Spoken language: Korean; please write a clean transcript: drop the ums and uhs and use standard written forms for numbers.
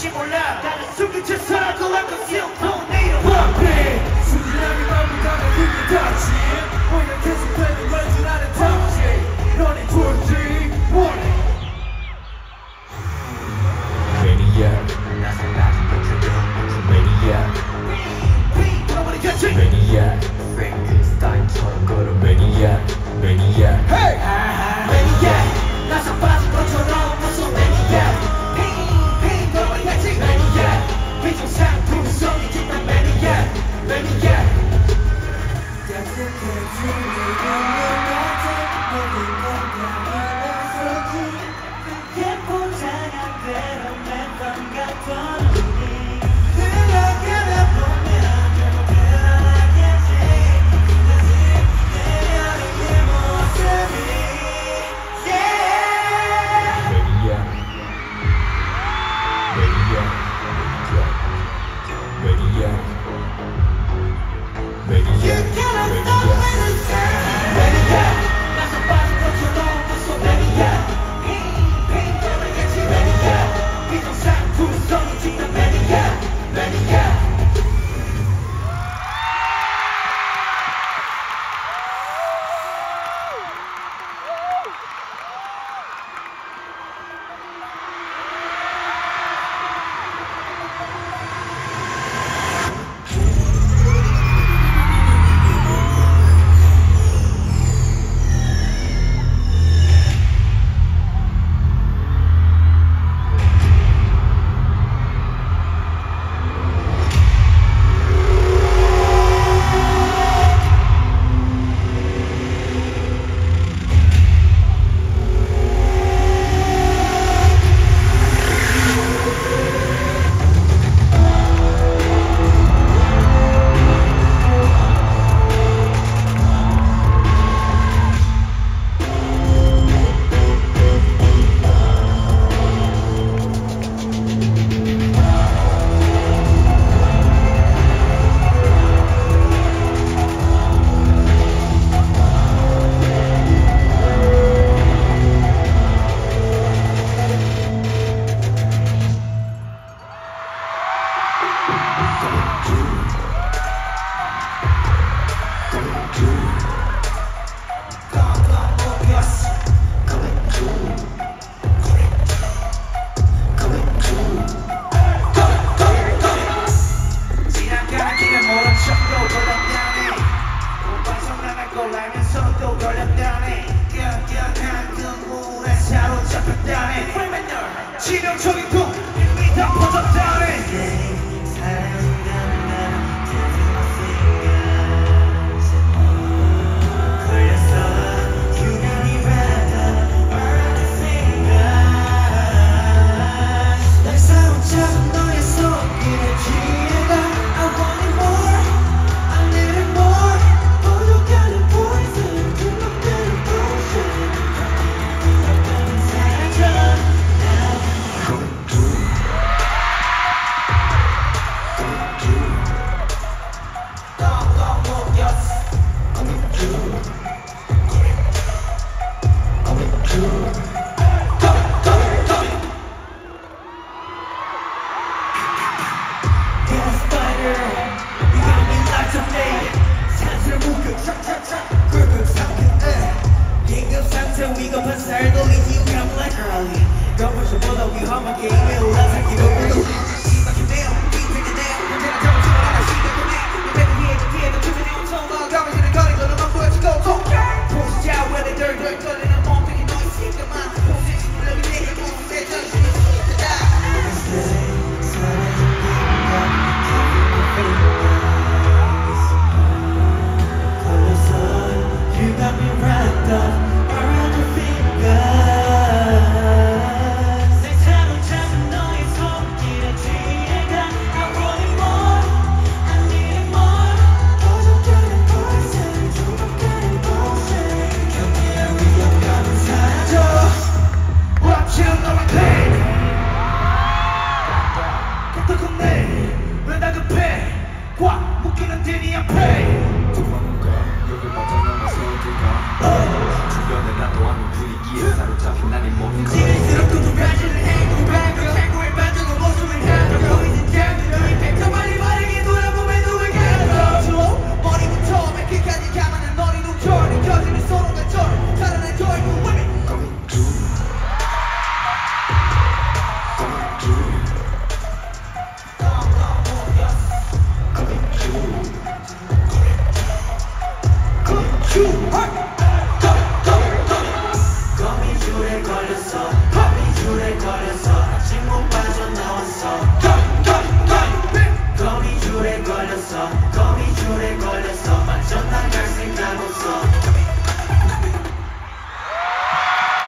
될지 몰라 나는 숨긴 채 살아도 like a seal tornado Bumping 순진하게 마무리하는 힘이 닿지 오히려 계속되는 걸 줄 아는 탑지 너네 둘지 Warning Maniac 나서나지 못해도 Maniac 돌아버리겠지 Maniac Frankenstein처럼 걸어 Maniac Maniac Hey! Maniac 나서 빠진 것처럼 무슨 Maniac Pain 돌아버리겠지 Maniac 비정상 두성이 짙은 Maniac Maniac 따뜻한 숨을 그게 포장한 대로 매번 같던 우리 흘러가다 보면 결국 변하겠지 내려는 이 모습이 Yeah Maniac Maniac You cannot stop when it's time Maniac 나서 빠진 것처럼 무슨 Maniac Pain 돌아버리겠지 Maniac 비정상 두성이 짙은 Maniac Maniac 치명적인 꿈 이미 다 퍼졌다네 위급한 살도 이기우감을 like early 건물보다 위험한 게임에 올라타기 너무도 막힌대요 빙빙인데요 언제나 잡아주는 하나 시간이네 내가 위에도 뒤에도 주변에 엄청 더 가만히는 거리고는 막 보여주고 보시자 왜 내 덜덜 떨리는 멍청이 너 있을까만 보시지 물러기 내게 무슨 정신이 있다 걸려서 You got me wrapped up 주변에 나도 아는 분위기에 사로잡힌 나의 몸이